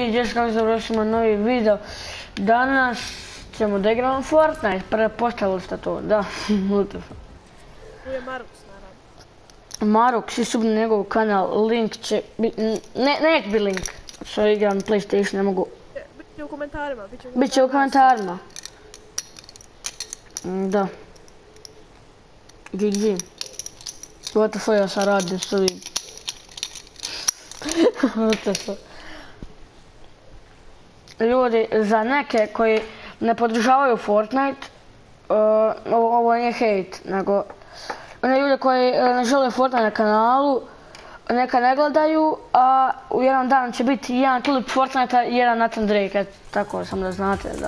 vidiš kako završimo novi video. Danas ćemo da igramo Fortnite, prepostavili ste to, da. Tu je Maruks, naravno. Maruks, i subni njegov kanal, link će biti, neće biti link, što igram PlayStation, ne mogu. Biće u komentarima, Biće u komentarima. Da. GG. What the fuck ja sam radim s ovim. What the fuck. Ljudi, za neke koji ne podržavaju Fortnite, ovo nije hejt, nego one ljude koji ne žele Fortnite na kanalu, neka ne gledaju, a u jedan dan će biti jedan klip Fortnite-a i jedan Nathan Drake, tako sam da znate, da.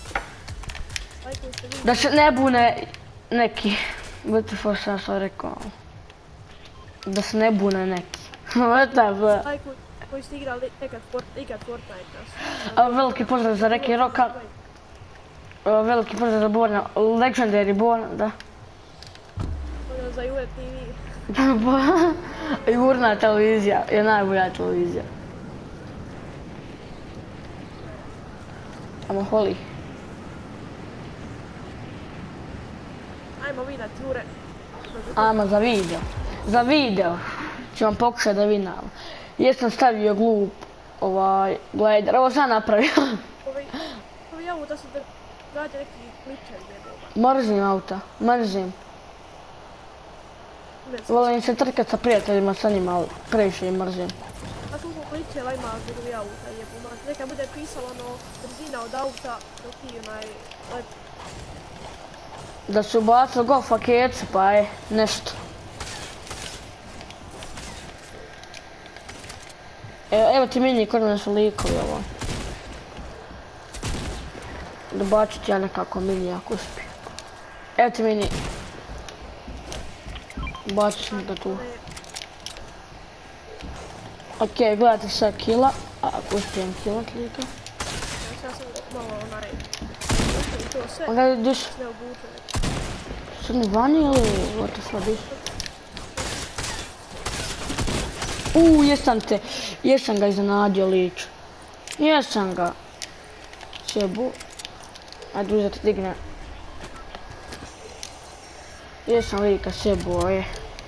Da se ne bune neki, what the fuck sam sam rekao, da se ne bune neki, what the fuck. Koji ste igrali ikad Fortnite. Veliki pozdrav za Reki Roka. Veliki pozdrav za Borna. Legendary Borna, da. Pozdrav za Jure TV. Jurna televizija je najbolja televizija. Ajmo Holly. Ajmo vidat Jure. Ajmo za video. Za video ću vam pokušati da vinam. Jesam stavio glup glider, ovo sam napravio. Ovi auta su da gađa neki kličevi jedova. Mrzim auta, mrzim. Volim se trkat sa prijateljima sa njima, ali previše im mrzim. A koliko kličeva ima zbog auta jeboma. Neka bude pisalo ono brzina od auta dok i onaj... Da su ubacili golf paketce pa je nešto. Evo ti mini kod nas su likovi ovo. Dobacit ja nekako mini ako uspijem. Evo ti mini. Bacit ćemo ga tu. Ok, gledajte sad kila. Ako uspijem kilat lika. Ja sam malo onaj... Onda diš... Sve obučene. Sad mi vani ili what the fuck diš? Jesam ga iznenadio lič. Jesam ga. Sjebu. Ajde uzeti digne. Jesam lika sjebu, je.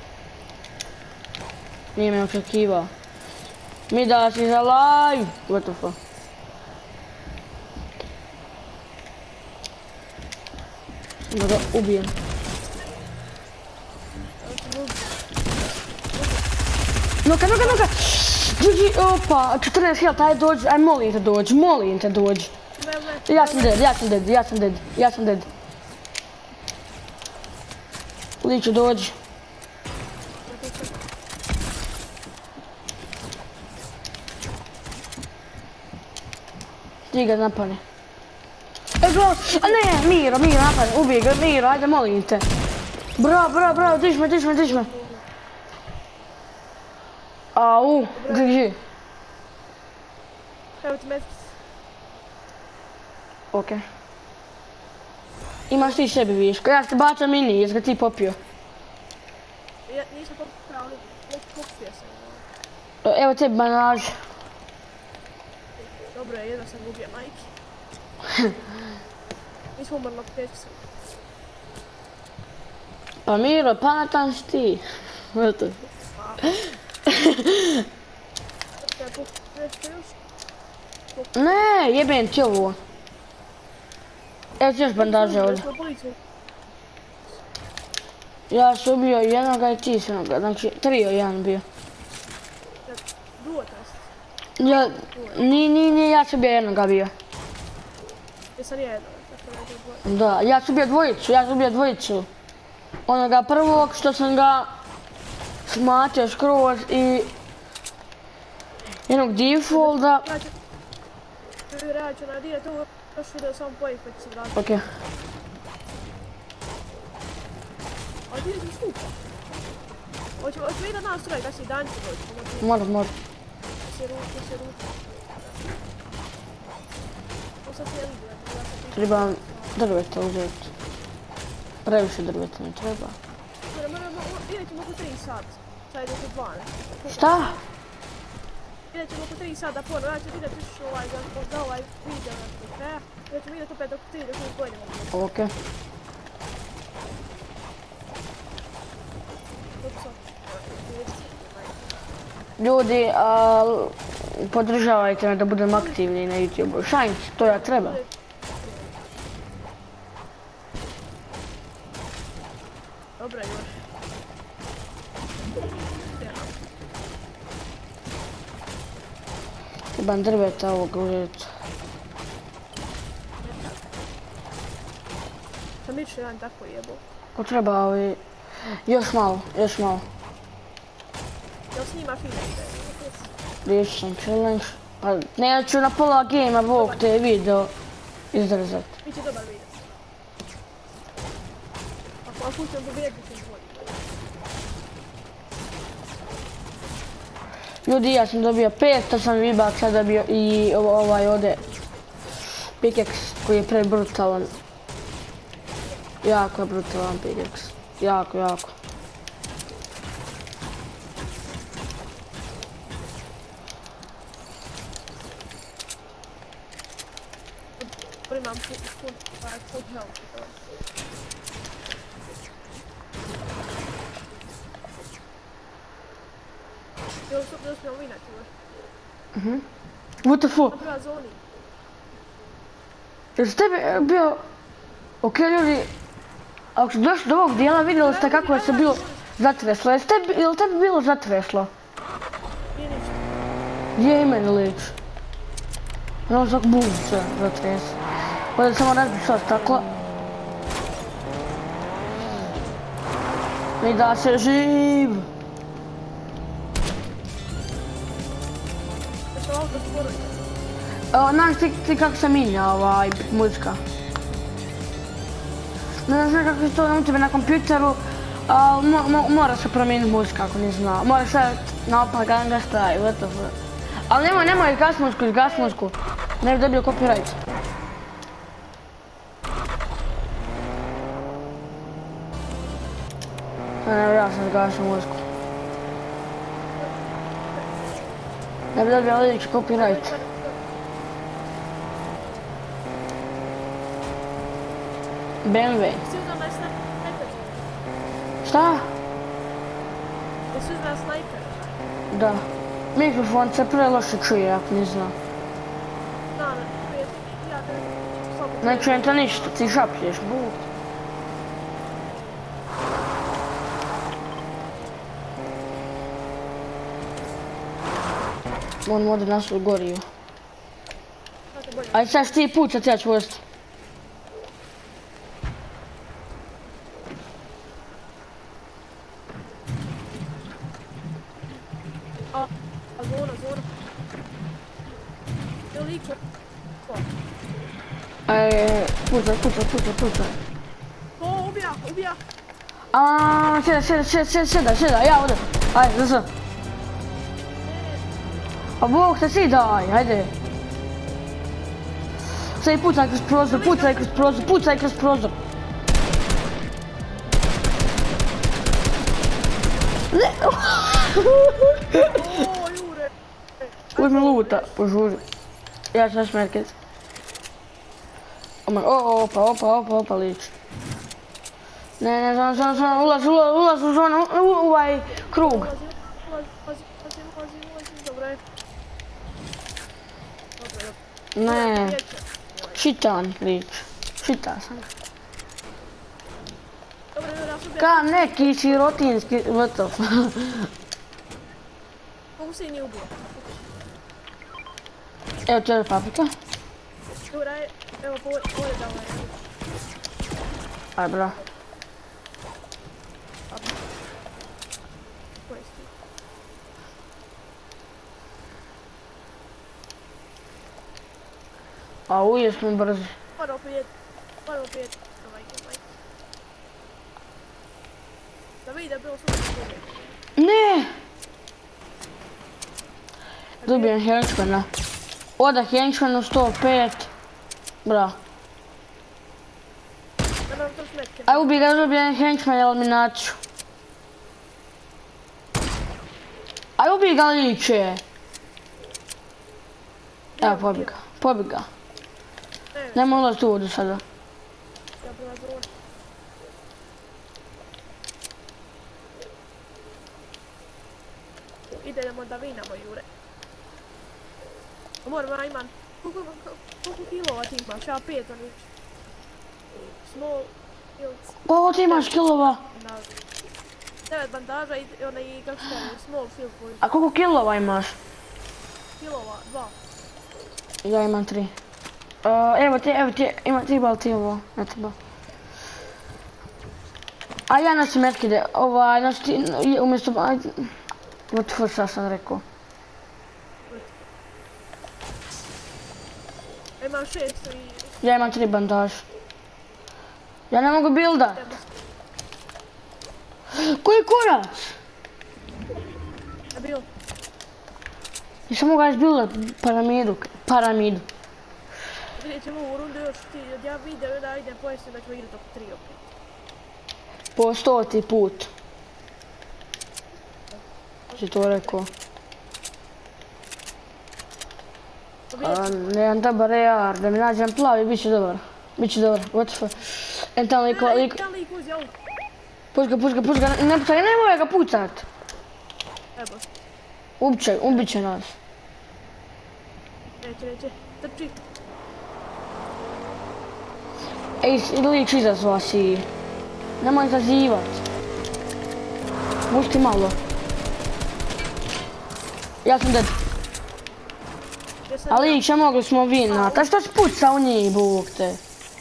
Nije me očekivao. Midas is alive! What the fuck? Da ga ubijem. Noka! GG, opa, 14 health, ajde dođi, aj molim te dođi. Ja sam dead. Liču dođi. Ti ga napane. A ne, Miro napane, ubij ga, Miro, ajde molim te. Bravo, diž me. Au, GG. Evo ti metis. Okej. Imaš ti sebi viško, ja se bacam mini, jes ga ti popio? Nisam popio, ali popio sam. Evo tebi banaž. Dobro je, jedno sam ubija majke. Nismo umrlo, peći sam. Pa Miro, pametan si ti. Eto. Ne, jebem ti ovo. Evo ti još bandaže ovdje. Ja sam ubio jednoga i ti si jednoga, znači trio jedan bio. Duo test? Nije, ja sam bio jednoga bio. Jesam jednoga, tako je. Da, ja sam bio dvojicu. Onoga prvog što sam ga smatio skroz i jednog defaulta. Ja ću nadirat ovo, još video samo pojih pa ću se vratiti. Okej. Ali ti ideš u stupa. Hoćemo idat nas troj, kada si dan će doći. Može. Da se ruči. Ovo sad se ja vidim. Trebam drveta uzeti. Previše drveta ne treba. Idat ćemo oko 3 sat. Sad je oko 12. Šta? Vidjet ćemo oko 3 sata ponovno, ja ću vidjeti za ovaj video do kraja. Ja ćemo vidjeti opet oko 3 dok mi pojedemo. Okej. Ljudi, podržavajte me da budem aktivni na YouTube. Šajnc, to ja treba. Dobro, još. Trebam drveta ovog uzeti. Sam ići jedan tako jebo. Ko treba ovi... Još malo, još malo. Jel snima film ide? Riješio sam challenge. Pa neću na pola gejma, bog te video izdržat. Biće dobar video. Ako pustim pobjegu ću bolji. Ljudi, ja sam dobio 500 sam V-Bucks, sad dobio i ovaj ovdje pickaxe koji je prebrutalan. Jako je brutalan pickaxe. Jako, jako. Primam full health. Jel smo vinati još? What the fuck? Na zoni. Jel s tebi bio... Ok ljudi, ako ste došli do ovog dijela vidjeli ste kako je se bilo zatreslo. Jel tebi bilo zatreslo? Nije ništa. Gdje je meni lič? Ono tako bum sve zatresi. Ovdje samo razbi sva stakla. I da se živ! Što ovdje sporo ide? Znaš ti kako se minja ovaj muzika? Ne znam kako je to u tebe na kompjuteru, ali mora se promijeniti muzika ako ne zna. Moraš staviti naopak Gangnam Style, what the fuck. Ali nemoj izgas muziku, ne bi dobio copyright. Ne, ja sam zgasio muziku. Ne bi dobio liječi copyright. BMW. Jesi uzao na snajper? Šta? Jesi uzao na snajper? Da. Mikrofon se preloše čuje, ako ne znam. Da, ja te slabo... Ne čujem te ništa, ti šaplješ, buk. On ode nas u goriju. Ajde sad ti pucat, ja ću voziti. Zona. Je li liko? Pucaj. O, ubija. Sjeda, ja odem. Ajde, za. A bog te si daj, ajde. Sad pucaj kroz prozor. Ne! O, Jure! Uzmi luta, požuri. Ja ću šmerket. Opa, lič. Ne, ulaz u zonu, u ovaj krug. Ulazi, dobro je. Ne, šitan lič. Šita sam. Dobro, ja sam Ka neki sirotinski vrtov. Mogu se i nije ubio. Evo čere paprika. Dobro je, evo povore da ovaj. Aj, bra. Koji si? A uje smo brzi. Moramo prijet. Da vidi da je bilo sve dobro. Ne! Dobijem henchmana. Oda henchmanu 105. Bra. Da nam to smetke. Aj ubi ga, dobijem henchman eliminaciju. Aj ubi ga liče. Evo, pobjega. Pobjega. Nemoj ulaziti u vodu sada. Ja prelazim ovo. Idemo da vinamo, Jure. Moram, ja imam... Koliko kilova ti imaš? Ja 5 onih. Small fields. Koliko ti imaš kilova? 9 bandaža i onaj, kako se kaže, small field point. A koliko kilova imaš? Kilova, 2. Ja imam 3. Evo ti, treba li ti ovo? Ne treba. A ja nosim merkide, nosi ti, umjesto... What the fuck, šta sam rekao? Imam 6 i... Ja imam 3 bandaža. Ja ne mogu buildat. Koji kurac? Je bio? Nisam mogao izbuildat piramidu. Vidjet ćemo u rundu još ti, ja vidim da idem pojesti da ćemo igrati oko 3 opet. Po 100. put. Si to rekao. Nemam dobar AR, da mi nađem plavi, bit će dobar. Biće dobar, what the fuck. En tam lik... Tam lik uzi auto. Puš ga, ne pucaj, nemoj ga pucat. Evo. Ubit će nas. Neće, trči. Ej, lik izazva si. Nemoj izazivat. Pušti malo. Ja sam dead. Ali še mogli smo vinat, a što si pucao njih, bog te?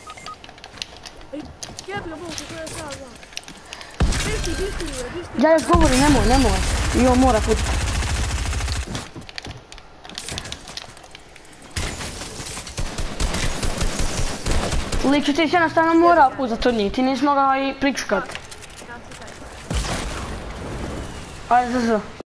Jebi ga, bog te, to je sad, znam. Bišti. Ja još govorim, nemoj. Jo, mora pucati. Lik, ti si jednostavno morao pucati od njih, ti nisi mogao i pričukat. Ajde,